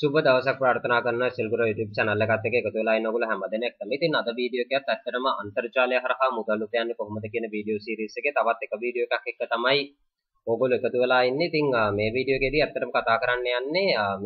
සුබ දවසක් ප්‍රාර්ථනා කරන සිල්ගුරු YouTube channel එකත් එක්ක එකතු වෙලා ඉන්න ඔයගොල්ලෝ හැම දිනෙකටම. ඉතින් අද වීඩියෝ එකත් ඇත්තටම අන්තර්ජාලය හරහා මුදල් උපයන්නේ කොහොමද කියන වීඩියෝ සීරීස් එකේ තවත් එක වීඩියෝ එකක් එක්ක තමයි ඕගොල්ලෝ එකතු වෙලා ඉන්නේ. ඉතින් මේ වීඩියෝ එකේදී ඇත්තටම කතා කරන්න යන්නේ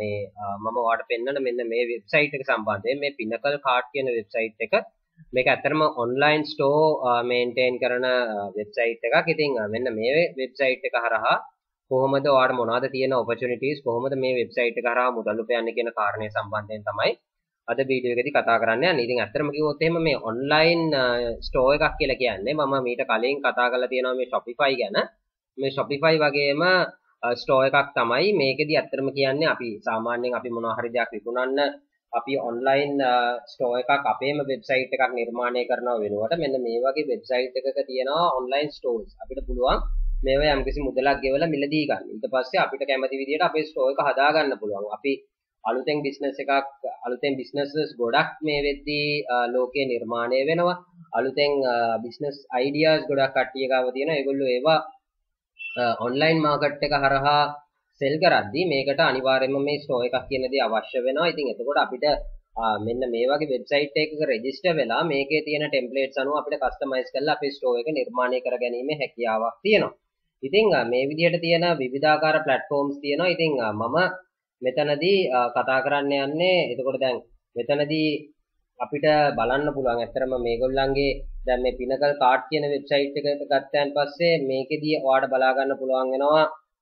මම ඔයාලට පෙන්නන මෙන්න මේ වෙබ්සයිට් එක සම්බන්ධයෙන් මේ Pinnacle Cart කියන වෙබ්සයිට් එක. මේක ඇත්තටම online store maintain කරන වෙබ්සයිට් එකක්. ඉතින් මෙන්න මේ වෙබ්සයිට් එක හරහා කොහොමද ඔයාලට මොනවද තියෙන opportunities කොහොමද මේ වෙබ්සයිට් එක හරහා මුදල් උපයන්නේ කියන කාරණේ සම්බන්ධයෙන් තමයි අද වීඩියෝ එකේදී කතා කරන්න යන්නේ. ඉතින් ඇත්තටම කිව්වොත් එහෙම මේ online store එකක් කියලා කියන්නේ මම මීට කලින් කතා කරලා තියෙනවා මේ Shopify ගැන. මේ Shopify වගේම store එකක් තමයි මේකෙදී ඇත්තටම කියන්නේ අපි සාමාන්‍යයෙන් අපි මොනවා හරි දෙයක් විකුණන්න අපි online store එකක් අපේම වෙබ්සයිට් එකක් නිර්මාණය කරනව වෙනුවට මෙන්න මේ වගේ වෙබ්සයිට් එකක තියෙනවා online stores. අපිට පුළුවන් මේවා යම්කිසි මුදලක් ගෙවලා මිලදී ගන්න. ඊට පස්සේ අපිට කැමති විදිහට අපේ ස්ටෝර් එක හදා ගන්න පුළුවන්. අපි අලුතෙන් බිස්නස් එකක් අලුතෙන් බිස්නසස් ගොඩක් මේ වෙද්දී ලෝකේ නිර්මාණය වෙනවා. අලුතෙන් බිස්නස් අයිඩියාස් ගොඩක් කට්ටිය ගාව තියෙනවා. ඒගොල්ලෝ ඒවා ඔන්ලයින් මාකට් එක හරහා සෙල් කරද්දී මේකට අනිවාර්යයෙන්ම මේ ස්ටෝර් එකක් කියන දේ අවශ්‍ය වෙනවා. ඉතින් එතකොට අපිට මෙන්න මේ වගේ වෙබ්සයිට් එකක රෙජිස්ටර් වෙලා මේකේ තියෙන ටෙම්ප්ලේට්ස් අනුව අපිට කස්ටමයිස් කරලා අපේ ස්ටෝර් එක නිර්මාණය කර ගැනීමේ හැකියාවක් තියෙනවා. ඉතින් මේ විදිහට තියෙන විවිධාකාර platforms තියෙනවා. ඉතින් මම මෙතනදී කතා කරන්න යන්නේ එතකොට දැන් මෙතනදී අපිට බලන්න පුළුවන් ඇත්තටම මේගොල්ලන්ගේ දැන් මේ Pinnacle Cart කියන වෙබ්සයිට් එකට ගත්තයන් පස්සේ මේකෙදී ඔයාලට බලා ගන්න පුළුවන් වෙනවා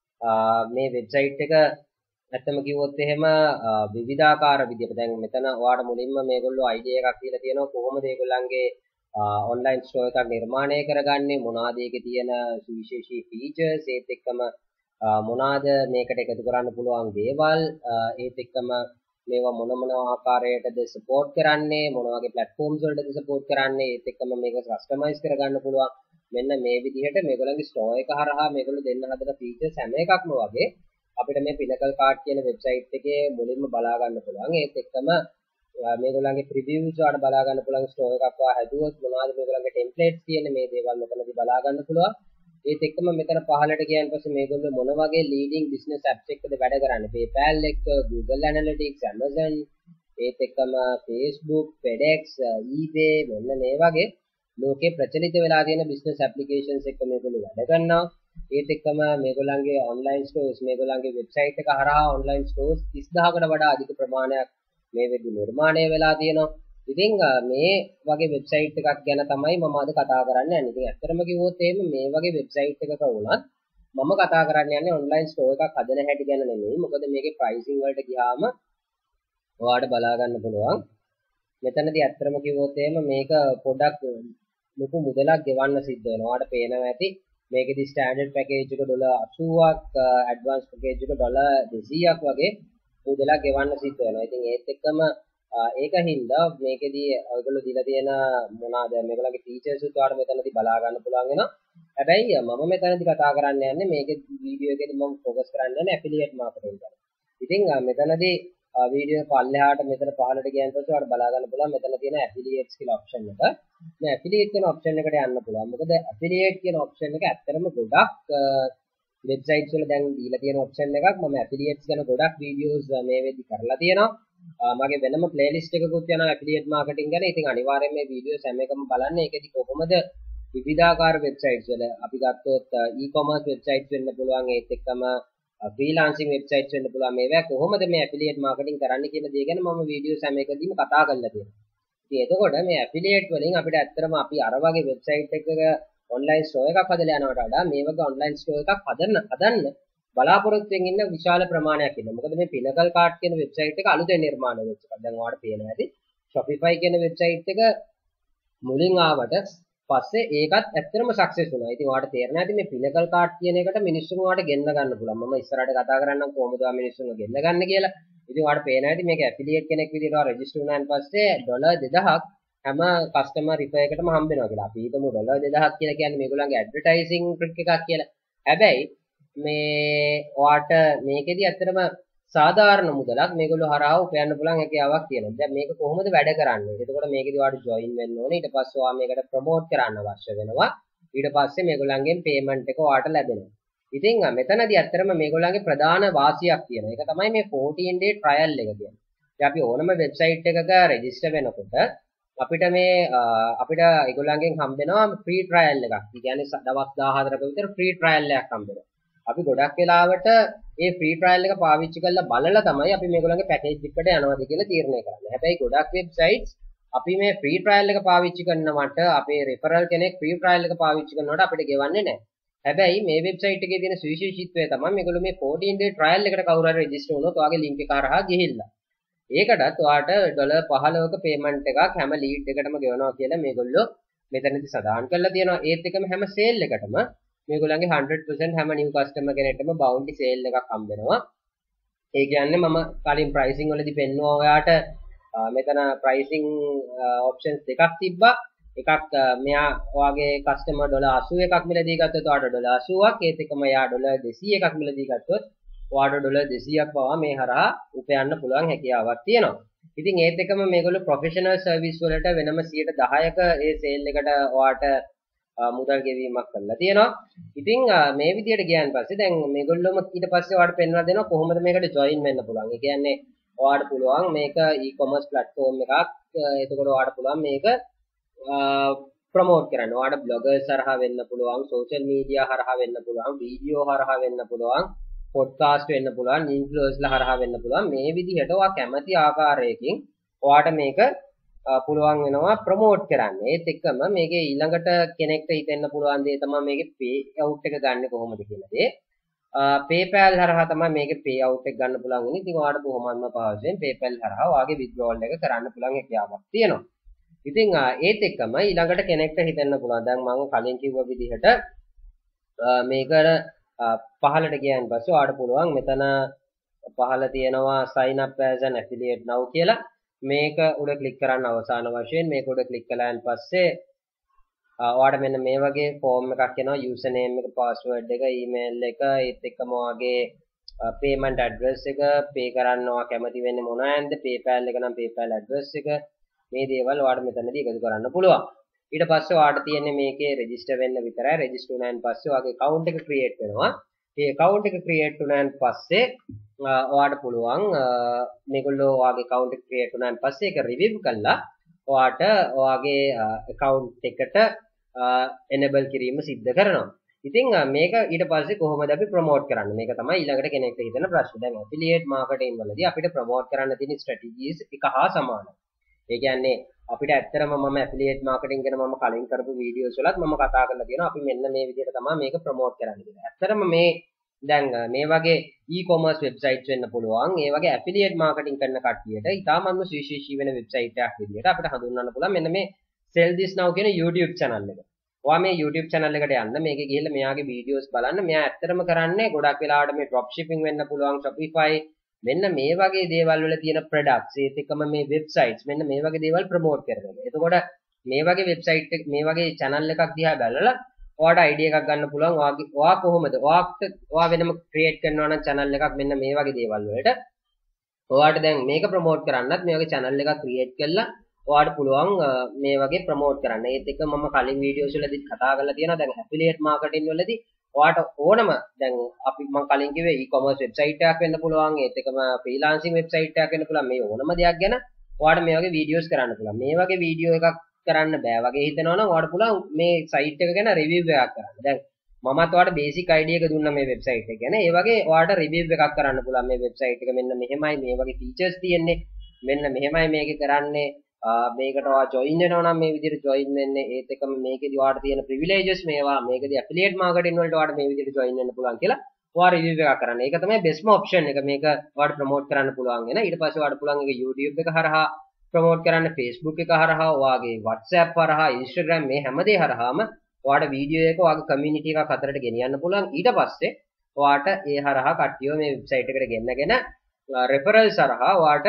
මේ වෙබ්සයිට් එක ඇත්තම කිව්වොත් එහෙම විවිධාකාර විදිහට දැන් මෙතන ඔයාලට මුලින්ම මේගොල්ලෝ idea එකක් දීලා තියෙනවා කොහොමද ඒගොල්ලන්ගේ online store එකක් නිර්මාණය කරගන්නේ මොනවාද ඒකේ තියෙන සුවිශේෂී features ඒත් එක්කම මොනවාද මේකට එකතු කරන්න පුළුවන් දේවල් ඒත් එක්කම මේවා මොන ආකාරයකටද support කරන්නේ මොන වගේ platforms වලටද support කරන්නේ ඒත් එක්කම මේක customize කරගන්න පුළුවන් මෙන්න මේ විදිහට මේගොල්ලන්ගේ store එක හරහා මේගොල්ලෝ දෙන්න හදන features හැම එකක්ම වගේ අපිට මේ Pinnacle Cart කියන website එකේ මුලින්ම බලා ගන්න පුළුවන් ඒත් එක්කම මේගොල්ලන්ගේ previews වල බලා ගන්න පුළුවන් store එකක් වා හැදුවොත් මොනවද මේගොල්ලන්ගේ templates තියෙන මේ දේවල් මෙතනදී බලා ගන්න පුළුවන් ඒත් එක්කම මෙතන පහළට ගියන් පස්සේ මේගොල්ලෝ මොන වගේ leading business apps එක්කද වැඩ කරන්නේ PayPal එක්ක Google Analytics Amazon ඒත් එක්කම Facebook FedEx eBay මෙන්න මේ වගේ ලෝකේ ප්‍රචලිත වෙලා තියෙන business applications එක්ක මේගොල්ලෝ වැඩ කරනවා ඒත් එක්කම මේගොල්ලන්ගේ online stores මේගොල්ලන්ගේ website එක හරහා online stores 30000කට වඩා අධික ප්‍රමාණයක් මේ වෙද්දි නිර්මාණය වෙලා තියෙනවා. ඉතින් මේ වගේ වෙබ්සයිට් එකක් ගැන තමයි මම අද කතා කරන්න යන්නේ. ඉතින් ඇත්තටම කිව්වොත් එහෙම මේ වගේ වෙබ්සයිට් එකක වුණත් මම කතා කරන්න යන්නේ ඔන්ලයින් ස්ටෝර් එකක් හදන හැටි ගැන නෙමෙයි. මොකද මේකේ ප්‍රයිසිං වලට ගියාම ඔයාලට බලා ගන්න පුළුවන්. මෙතනදී ඇත්තටම කිව්වොත් එහෙම මේක පොඩක් ලොකු මුදලක් ගෙවන්න සිද්ධ වෙනවා. ඔයාලට පේනවා ඇති. මේකේදී ස්ටෑන්ඩඩ් පැකේජ් එක $80ක්, ඇඩ්වාන්ස් පැකේජ් එක $200ක් වගේ මුදලක් ගෙවන්න සිද්ධ වෙනවා. ඉතින් ඒත් එක්කම ඒකින්ද මේකෙදී ඔයගොල්ලෝ දීලා තියෙන මොනවාද මේගොල්ලන්ගේ ෆීචර්ස් උත් ඔයාලට මෙතනදී බලා ගන්න පුළුවන් වෙනවා. හැබැයි මම මෙතනදී කතා කරන්න යන්නේ මේකේ වීඩියෝ එකේදී මම ફોකස් කරන්න යන්නේ ඇෆිලියේට් මාකටිං ගැන. ඉතින් මෙතනදී වීඩියෝ පල්ලෙහාට මෙතන පහළට ගියන් පස්සේ ඔයාලට බලා ගන්න පුළුවන් මෙතන තියෙන ඇෆිලියේට්ස් කියලා ඔප්ෂන් එක. මේ ඇෆිලියේට් කියන ඔප්ෂන් එකට යන්න පුළුවන්. මොකද ඇෆිලියේට් කියන ඔප්ෂන් එක ඇත්තටම ගොඩක් වෙබ්සයිට්ස් වල දැන් දීලා තියෙන ඔප්ෂන් එකක්. මම ඇෆිලියේට්ස් ගැන ගොඩක් වීඩියෝස් මේ වෙද්දි කරලා තියෙනවා. මගේ වෙනම ප්ලේලිස්ට් එකකුත් යනවා ඇෆිලියේට් මාකටිං ගැන. ඉතින් අනිවාර්යයෙන් මේ වීඩියෝස් හැම එකම බලන්න. ඒකෙදි කොහොමද විවිධාකාර වෙබ්සයිට්ස් වල අපි ගත්තොත් e-commerce වෙබ්සයිට්ස් වෙන්න පුළුවන්. ඒත් එක්කම freelancing වෙබ්සයිට්ස් වෙන්න පුළුවන්. මේවා කොහොමද මේ ඇෆිලියේට් මාකටිං කරන්න කියන දේ ගැන මම වීඩියෝස් හැම එකදීම කතා කරලා තියෙනවා. ඉතින් එතකොට මේ ඇෆිලියේට් වලින් අපිට ඇත්තටම අපි අර වගේ වෙබ්සයිට් එකක ඔන්ලයින් ස්ටෝර් එකක් හදලා යනවට වඩා මේ වගේ ඔන්ලයින් ස්ටෝර් එකක් හදන්න බලාපොරොත්තු වෙමින් ඉන්න විශාල ප්‍රමාණයක් ඉන්නවා. මොකද මේ Pinnacle Cart කියන වෙබ්සයිට් එක අලුතෙන් නිර්මාණය වෙච්ච එකක්. දැන් ඔයාලට පේනවා ඇති. Shopify කියන වෙබ්සයිට් එක මුලින් ආවට පස්සේ ඒකත් ඇත්තටම සක්සස් වුණා. ඉතින් ඔයාලට තේරෙනවා ඇති මේ Pinnacle Cart කියන එකට මිනිස්සුන් ඔයාලට ගෙන්න ගන්න පුළුවන්. මම ඉස්සරහට කතා කරන්නම් කොහොමද මිනිස්සුන්ව ගෙන්න ගන්න කියලා. ඉතින් ඔයාලට පේනවා ඇති මේක ඇෆිලියේට් කෙනෙක් විදිහට ඔයා රෙජිස්ටර් වුණාන් පස්සේ $2000ක් හැම කස්ටමර් රිෆර් එකටම හම්බ වෙනවා කියලා. අපි හිතමු $2000ක් කියලා කියන්නේ මේගොල්ලන්ගේ ඇඩ්වර්ටයිසිං ට්‍රික් එකක් කියලා. හැබැයි මේ ඔයාට මේකෙදි ඇත්තටම සාධාරණ මුදලක් මේගොල්ලෝ හරහා උපයන්න පුළුවන් හැකියාවක් තියෙනවා. දැන් මේක කොහොමද වැඩ කරන්නේ? එතකොට මේකෙදි ඔයාට ජොයින් වෙන්න ඕනේ. ඊට පස්සේ ඔයා මේකට ප්‍රොමෝට් කරන්න අවශ්‍ය වෙනවා. ඊට පස්සේ මේගොල්ලන්ගෙන් පේමන්ට් එක ඔයාට ලැබෙනවා. ඉතින් මෙතනදී ඇත්තටම මේගොල්ලන්ගේ ප්‍රධාන වාසියක් තියෙනවා. ඒක තමයි මේ 14 day trial එක කියන්නේ. ඉතින් අපි ඕනම වෙබ්සයිට් එකක රෙජිස්ටර් වෙනකොට අපිට ඒගොල්ලන්ගෙන් හම්බෙනවා ෆ්‍රී ට්‍රයල් එකක්. ඒ කියන්නේ දවස් 14ක විතර ෆ්‍රී ට්‍රයල් එකක් හම්බෙනවා. අපි ගොඩක් වෙලාවට මේ ෆ්‍රී ට්‍රයල් එක පාවිච්චි කරලා බලලා තමයි අපි මේගොල්ලන්ගේ පැකේජ් එකට යනවාද කියලා තීරණය කරන්නේ. හැබැයි ගොඩක් වෙබ්සයිට්ස් අපි මේ ෆ්‍රී ට්‍රයල් එක පාවිච්චි කරනවට අපේ රෙෆරල් කෙනෙක් ෆ්‍රී ට්‍රයල් එක පාවිච්චි කරනවට අපිට ගෙවන්නේ නැහැ. හැබැයි මේ වෙබ්සයිට් එකේ තියෙන සුවිශේෂීත්වය තමයි මේගොල්ලෝ මේ 14 day trial එකට කවුරු හරි රෙජිස්ටර් වුණොත් ඔයාගේ link එක හරහා ගිහිල්ලා ඒකටත් ඔයාට $15ක payment එකක් හැම lead එකටම ගෙවනවා කියලා මේගොල්ලෝ මෙතනදී සඳහන් කරලා තියෙනවා. ඒත් එකම හැම sale එකටම මේගොල්ලන්ගේ 100% හැම new customer කෙනෙක්ටම bounty sale එකක් හම්බ වෙනවා. ඒ කියන්නේ මම කලින් pricing වලදී පෙන්නුවා ඔයාට මෙතන pricing options දෙකක් තිබ්බා. එකක් මෙයා ඔයාගේ කස්ටමර් $81ක් මිලදී ගත්තොත් ඔයාට $80ක් ඒත් එකම එයා $200ක් මිලදී ගත්තොත් ඔයාට $200ක් පවා මේ හරහා උපයන්න පුළුවන් හැකියාවක් තියෙනවා. ඉතින් ඒත් එකම මේගොල්ලෝ ප්‍රොෆෙෂනල් සර්විස් වලට වෙනම 10%ක ඒ සේල් එකට ඔයාට මුදල් ගෙවීමක් කරලා තියෙනවා. ඉතින් මේ විදිහට ගියන් පස්සේ දැන් මේගොල්ලෝම ඊට පස්සේ ඔයාට පෙන්වලා දෙනවා කොහොමද මේකට ජොයින් වෙන්න පුළුවන්. ඒ කියන්නේ ඔයාට පුළුවන් මේක e-commerce platform එකක්. එතකොට ඔයාට පුළුවන් මේක ප්‍රමෝට් කරන්න. ඔයාලට බ්ලොගර්ස් හරහා වෙන්න පුළුවන්, සෝෂල් මීඩියා හරහා වෙන්න පුළුවන්, වීඩියෝ හරහා වෙන්න පුළුවන්, පොඩ්කාස්ට් වෙන්න පුළුවන්, ඉන්ෆ්ලුවෙන්සර්ලා හරහා වෙන්න පුළුවන්. මේ විදිහට ඔයා කැමති ආකාරයකින් ඔයාට මේක පුළුවන් වෙනවා ප්‍රමෝට් කරන්න. ඒත් එක්කම මේකේ ඊළඟට කෙනෙක්ට හිතෙන්න පුළුවන් දේ තමයි මේකේ pay out එක ගන්න කොහොමද කියලා දේ. PayPal හරහා තමයි මේකේ pay out එක ගන්න පුළුවන් වෙන්නේ. ඉතින් ඔයාලට කොහොමත්ම පහසුවෙන් PayPal හරහා ඔයාගේ withdrawal එක කරන්න පුළුවන් හැකියාවක් තියෙනවා. ඉතින් ඒත් එක්කම ඊළඟට කෙනෙක්ට හිතෙන්න පුළුවන් දැන් මම කලින් කිව්ව විදිහට මේකට පහලට ගියන් පස්සේ ඔයාලට පුළුවන් මෙතන පහල තියෙනවා sign up as an affiliate now කියලා මේක උඩ ක්ලික් කරන්න අවසාන වශයෙන් මේක උඩ ක්ලික් කළාන් පස්සේ ඔයාලට මෙන්න මේ වගේ ෆෝම් එකක් එනවා user name එක password එක email එක ඒත් එක්කම ඔයාගේ payment address එක pay කරන්න ඔයා කැමති වෙන්නේ මොනවාන්ද PayPal එක නම් PayPal address එක මේ දේවල් ඔයාලට මෙතනදී එකතු කරන්න පුළුවන්. ඊට පස්සේ ඔයාලට තියෙන්නේ මේකේ රෙජිස්ටර් වෙන්න විතරයි. රෙජිස්ටර් වුණාන් පස්සේ ඔයාගේ account එක create වෙනවා. මේ account එක create වුණාන් පස්සේ ඔයාලට පුළුවන් මේගොල්ලෝ ඔයාගේ account එක create වුණාන් පස්සේ ඒක review කරලා ඔයාට ඔයාගේ account එකට enable කිරීම සිද්ධ කරනවා. ඉතින් මේක ඊට පස්සේ කොහොමද අපි ප්‍රොමෝට් කරන්නේ? මේක තමයි ඊළඟට කෙනෙක්ට හිතෙන ප්‍රශ්න. දැන් affiliate marketing වලදී අපිට ප්‍රොමෝට් කරන්න තියෙන strategies එක හා සමානයි. ඒ කියන්නේ අපිට ඇත්තටම මම affiliate marketing ගැන මම කලින් කරපු වීඩියෝස් වලත් මම කතා කරලා තියෙනවා අපි මෙන්න මේ විදිහට තමයි මේක ප්‍රොමෝට් කරන්න කියලා. ඇත්තටම මේ දැන් මේ වගේ e-commerce websites වෙන්න පුළුවන්. ඒ වගේ affiliate marketing කරන කට්ටියට ඉතාමත්ම සුවිශේෂී වෙන website එකක් විදිහට අපිට හඳුන්වන්න පුළුවන් මෙන්න මේ sell this now කියන YouTube channel එක. ඔයා මේ YouTube channel එකට යන්න මේකේ ගිහිල්ලා මෙයාගේ වීඩියෝස් බලන්න. මෙයා ඇත්තටම කරන්නේ ගොඩක් වෙලාවට මේ drop shipping වෙන්න පුළුවන් Shopify මෙන්න මේ වගේ දේවල් වල තියෙන products ඒත් එක්කම මේ websites මෙන්න මේ වගේ දේවල් ප්‍රොමෝට් කරනවා. එතකොට මේ වගේ website එක මේ වගේ channel එකක් දිහා බලලා ඔයාට idea එකක් ගන්න පුළුවන්. ඔයා කොහොමද ඔයා වෙනම create කරනවා නම් channel එකක් මෙන්න මේ වගේ දේවල් වලට ඔයාට දැන් මේක ප්‍රොමෝට් කරන්නත් මේ වගේ channel එකක් create කරලා ඔයාට පුළුවන් මේ වගේ ප්‍රොමෝට් කරන්න. ඒත් එක්ක මම කලින් වීඩියෝස් වලදී කතා කරලා තියෙනවා දැන් affiliate marketing වලදී ඔයාට ඕනම දැන් අපි මම කලින් කිව්වේ e-commerce website එකක් වෙන්න පුළුවන් ඒත් එකම freelancing website එකක් වෙන්න පුළුවන් මේ ඕනම දෙයක් ගැන ඔයාට මේ වගේ වීඩියෝස් කරන්න පුළුවන් මේ වගේ වීඩියෝ එකක් කරන්න බෑ වගේ හිතනවනම් ඔයාට පුළුවන් මේ site එක ගැන review එකක් කරන්න දැන් මමත් ඔයාලට basic idea එක දුන්නා මේ website එක ගැන ඒ වගේ ඔයාට review එකක් කරන්න පුළුවන් මේ website එක මෙන්න මෙහෙමයි මේ වගේ features තියෙන්නේ මෙන්න මෙහෙමයි මේකේ කරන්නේ මේකට ඔයා join වෙනවා නම් මේ විදිහට join වෙන්න ඒත් එකම මේකේදී ඔයාට තියෙන privileges මේවා මේකේදී affiliate marketing වලට ඔයාට මේ විදිහට join වෙන්න පුළුවන් කියලා ඔයා review එකක් කරන්න. ඒක තමයි bestම option එක. මේක ඔයාට promote කරන්න පුළුවන් වෙන. ඊට පස්සේ ඔයාට පුළුවන් ඒක YouTube එක හරහා promote කරන්න, Facebook එක හරහා, ඔයාගේ WhatsApp හරහා, Instagram මේ හැමදේ හරහාම ඔයාට වීඩියෝ එක ඔයාගේ community එකක් අතරට ගෙනියන්න පුළුවන්. ඊට පස්සේ ඔයාට ඒ හරහා කට්ටියව මේ website එකට ගෙන්නගෙන referrals හරහා ඔයාට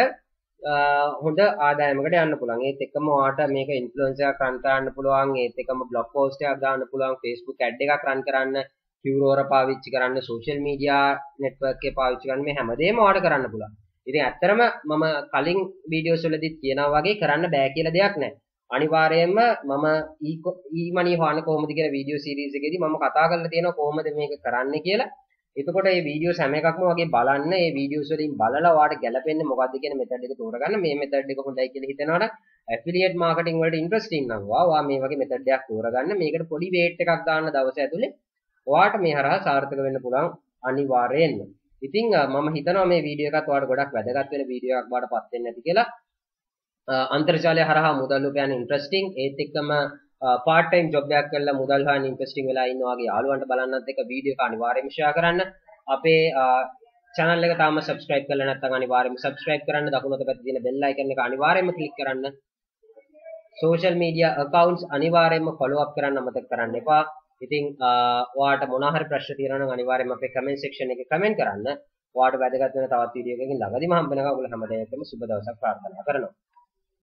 හොඳ ආදායමකට යන්න පුළුවන්. ඒත් එක්කම ඔයාට මේක ඉන්ෆ්ලුවෙන්සර් එකක් රන් කරන්න පුළුවන්. ඒත් එක්කම බ්ලොග් පෝස්ට් එකක් දාන්න පුළුවන්. Facebook ad එකක් රන් කරන්න, Quora පාවිච්චි කරන්න, social media network එක පාවිච්චි කරන්න මේ හැමදේම ඔයාට කරන්න පුළුවන්. ඉතින් ඇත්තටම මම කලින් වීඩියෝස් වලදීත් කියනවා වගේ කරන්න බෑ කියලා දෙයක් නැහැ. අනිවාර්යයෙන්ම මම e-money හොයන්න කොහොමද කියලා වීඩියෝ සීරීස් එකේදී මම කතා කරලා තියෙනවා කොහොමද මේක කරන්නේ කියලා. එතකොට මේ වීඩියෝස් හැම එකක්ම වගේ බලන්න. මේ වීඩියෝස් වලින් බලලා ඔයාලට ගැලපෙන්නේ මොකද්ද කියන මෙතඩ් එක තෝරගන්න. මේ මෙතඩ් එක හොඳයි කියලා හිතනවනම් ඇෆිලියේට් මාකටිං වලට ඉන්ට්‍රස්ටිං නම් ඔයා මේ වගේ මෙතඩ් එකක් තෝරගන්න. මේකට පොඩි වේට් එකක් දාන්න දවස ඇතුලේ ඔයාට මේ හරහා සාර්ථක වෙන්න පුළුවන් අනිවාර්යයෙන්ම. ඉතින් මම හිතනවා මේ වීඩියෝ එකත් ඔයාලට ගොඩක් වැදගත් වෙන වීඩියෝ එකක් බවට පත් වෙන්න ඇති කියලා. අන්තර්ජාලය හරහා මුදල් උපයන ඉන්ට්‍රස්ටිං ඒත් එක්කම part time job එකක් කරලා මුදල් හොයන ඉන්ට්‍රස්ටිං වෙලා ඉන්න වගේ යාළුවන්ට බලන්නත් එක වීඩියෝ එක අනිවාර්යයෙන්ම share කරන්න. අපේ channel එක තාම subscribe කරලා නැත්නම් අනිවාර්යයෙන්ම subscribe කරන්න. දකුණු අත පැත්තේ තියෙන bell icon එක අනිවාර්යයෙන්ම click කරන්න. social media accounts අනිවාර්යයෙන්ම follow up කරන්න අමතක කරන්න එපා. ඉතින් ඔයාට මොනවා හරි ප්‍රශ්න තියෙනවා නම් අනිවාර්යයෙන්ම අපේ comment section එකේ comment කරන්න. ඔයාට වැදගත් වෙන තවත් වීඩියෝ එකකින් ළඟදිම හම්බ වෙනවා. ඔයගොල්ලෝ හැමදේටම සුබ දවසක් ප්‍රාර්ථනා කරනවා.